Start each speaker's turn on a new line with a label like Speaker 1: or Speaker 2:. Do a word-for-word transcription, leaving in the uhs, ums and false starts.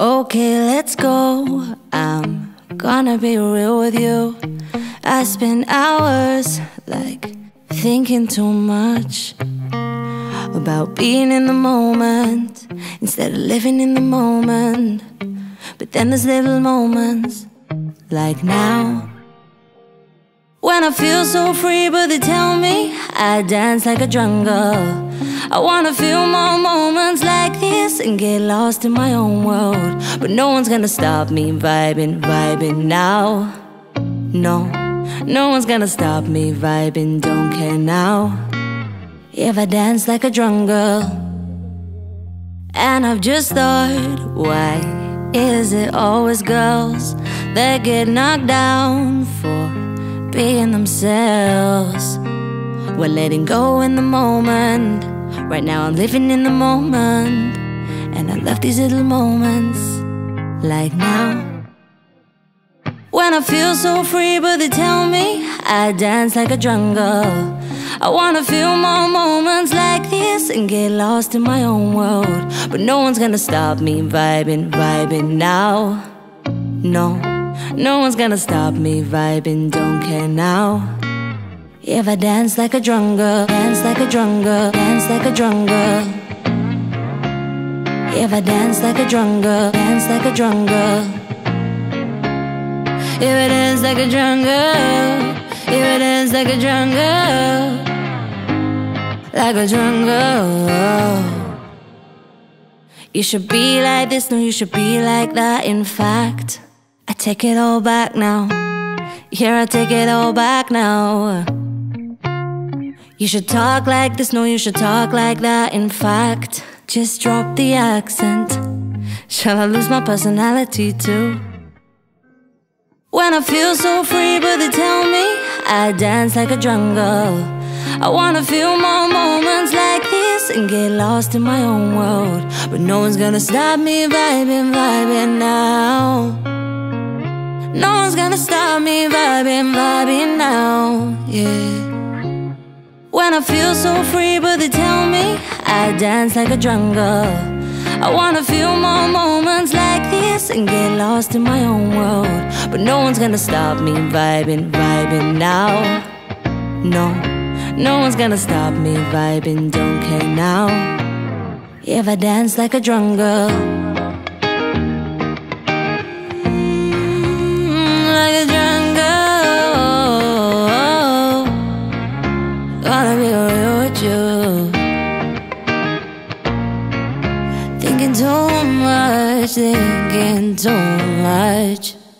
Speaker 1: Okay, let's go. I'm gonna be real with you. I spend hours like thinking too much about being in the moment instead of living in the moment. But then there's little moments like now when I feel so free, but they tell me I dance like a drunk girl. I wanna feel more moments like this and get lost in my own world. But no one's gonna stop me vibing, vibing now. No, no one's gonna stop me vibing, don't care now. If I dance like a drunk girl. And I've just thought, why is it always girls that get knocked down for being themselves? We're letting go in the moment. Right now I'm living in the moment, and I love these little moments like now when I feel so free, but they tell me I dance like a drunk girl. I wanna feel more moments like this and get lost in my own world. But no one's gonna stop me vibing, vibing now. No, no one's gonna stop me vibing, don't care now. If I dance like a drunk girl, dance like a drunk girl, dance like a drunk girl. If I dance like a drunk girl, dance like a drunk girl. If I dance like a drunk girl, if I dance like a drunk girl, like a drunk girl. You should be like this, no, you should be like that. In fact, I take it all back now. Here I take it all back now. You should talk like this, no, you should talk like that. In fact, just drop the accent. Shall I lose my personality too? When I feel so free, but they tell me I dance like a drunk girl. I wanna feel more moments like this and get lost in my own world. But no one's gonna stop me vibing, vibing now. No one's gonna stop me vibing, vibing now, yeah. When I feel so free, but they tell me I dance like a drunk girl. I wanna feel more moments like this and get lost in my own world. But no one's gonna stop me vibing, vibing now. No, no one's gonna stop me vibing, don't care now. If I dance like a drunk girl, mm, like a drunk girl, gotta be real with you. Thinking too much, thinking too much.